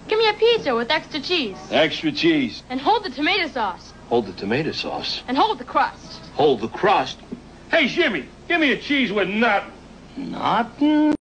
Give me a pizza with extra cheese. Extra cheese. And hold the tomato sauce. Hold the tomato sauce. And hold the crust. Hold the crust. Hey, Jimmy, give me a cheese with nothing. Nothing?